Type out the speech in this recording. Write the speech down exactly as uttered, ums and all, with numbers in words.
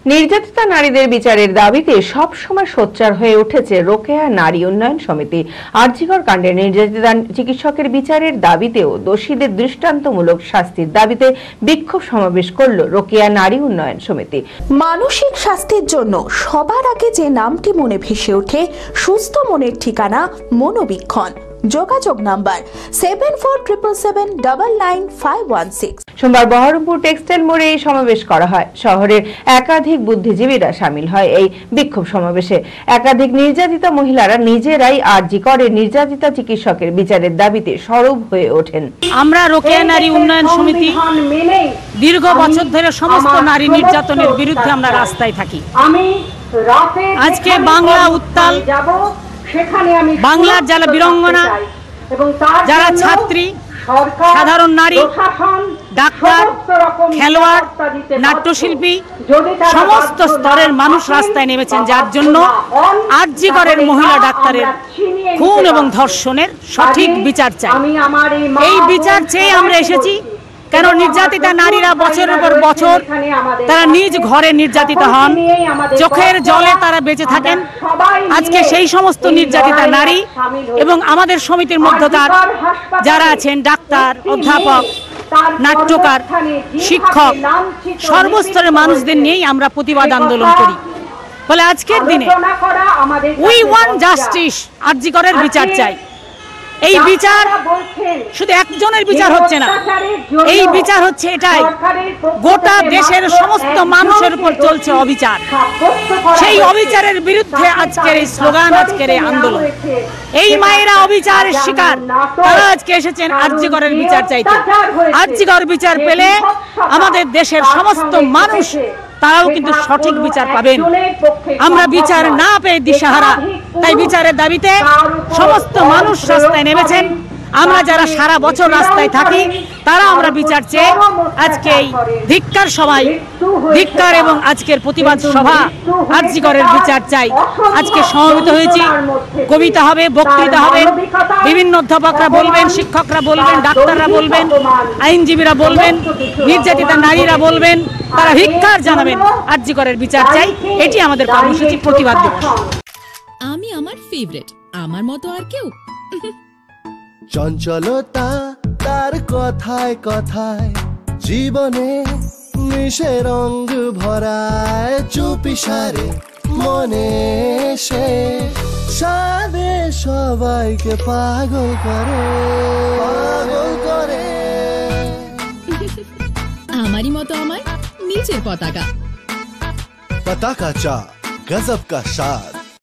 নির্যাতিতা নারীদের বিচারের দাবিতে সবসময় সোচ্চার হয়ে উঠেছে রোকেয়া নারী উন্নয়ন সমিতি। আরজিকর কাণ্ডে নির্যাতিতা চিকিৎসকের বিচারের দাবিতেও দোষীদের দৃষ্টান্তমূলক শাস্তির দাবিতে বিক্ষোভ সমাবেশ করল রোকেয়া নারী উন্নয়ন সমিতি। মানসিক স্বাস্থ্যের জন্য সবার আগে যে নামটি মনে ভেসে ওঠে, সুস্থ মনের ঠিকানা মনোবীক্ষণ। যোগাযোগ number seven four triple seven double nine five one six. সোমবার বহরমপুর টেক্সটাইল মোড়ে এই সমাবেশ করা হয়। শহরের একাধিক বুদ্ধিজীবীরা সামিল হয় এই বিক্ষোভ সমাবেশে। একাধিক নির্যাতিতা মহিলারা নিজেরাই আরজিকরের নির্যাতিতা চিকিৎসকের বিচারের দাবিতে সরব হয়ে ওঠেন। আমরা রোকেয়া নারী উন্নয়ন সমিতি দীর্ঘ বছর ধরে সমস্ত নারী নির্যাতনের বিরুদ্ধে আমরা রাস্তায় থাকি। আজকে বাংলা উত্তাল, বাংলার যারা বীরাঙ্গনা, যারা ছাত্রী, সাধারণ নারী, ডাক্তার, খেলোয়াড়, নাট্যশিল্পী, সমস্ত স্তরের মানুষ রাস্তায় নেমেছেন, যার জন্য আরজিকরের মহিলা ডাক্তারের খুন এবং ধর্ষণের সঠিক বিচার চাই। এই বিচার চেয়ে আমরা এসেছি, কেন নির্যাতিতা নারীরা বছরের পর বছর তারা নিজ ঘরে নির্যাতিত হন, চোখের জলে তারা বেঁচে থাকেন। আজকে সেই সমস্ত নির্যাতিতা নারী এবং আমাদের সমিতির মধ্যকার যারা আছেন ডাক্তার, অধ্যাপক, নাট্যকার, শিক্ষক, সর্বস্তরের মানুষদের নিয়েই আমরা প্রতিবাদ আন্দোলন করি। ফলে আজকের দিনে উই ওয়ান্ট জাস্টিস, আরজিকরের বিচার চাই। এই বিচার শুধু একজনের বিচার হচ্ছে না, এই বিচার হচ্ছে এটাই, গোটা দেশের সমস্ত মানুষের উপর চলছে অবিচার। সেই অবিচারের বিরুদ্ধে আজকের এই স্লোগান, আজকের এই আন্দোলন। এই মায়েরা অবিচারের শিকার, তারা আজকে এসেছেন আরজিকরের বিচার চাইতে। আরজিকর বিচার পেলে আমাদের দেশের সমস্ত মানুষ তারাও কিন্তু সঠিক বিচার পাবেন। আমরা বিচার না পেয়ে দিশাহারা, তাই বিচারের দাবিতে সমস্ত মানুষ রাস্তায় নেমেছেন। আমরা যারা সারা বছর রাস্তায় থাকি তারা আমরা বিচার চেয়ে আজকে এই ধিক্কার সভায়, ধিক্কার এবং আজকের প্রতিবাদ সভা, আরজিকরের বিচার চাই আজকে সমবেত হয়েছি। কবিতা হবে, বক্তৃতা হবে, বিভিন্ন অধ্যাপকরা বলবেন, শিক্ষকরা বলবেন, ডাক্তাররা বলবেন, আইনজীবীরা বলবেন, নির্যাতিতা নারীরা বলবেন, তারা ধিক্কার জানাবেন। আরজিকরের বিচার চাই, এটি আমাদের কর্মসূচি, প্রতিবাদ দিবস। আমি আমার ফেভারিট, আমার মতো আর কেউ। চঞ্চলতা তার কথায় কথায় জীবনে মিশে রঙ ভরায়, চুপি সারে মনে সে সাদে সবাইকে পাগল করে, পাগল করে। আমারই মতো আমার নিচের পতাকা, পতাকা চা গজব কা স্বাদ।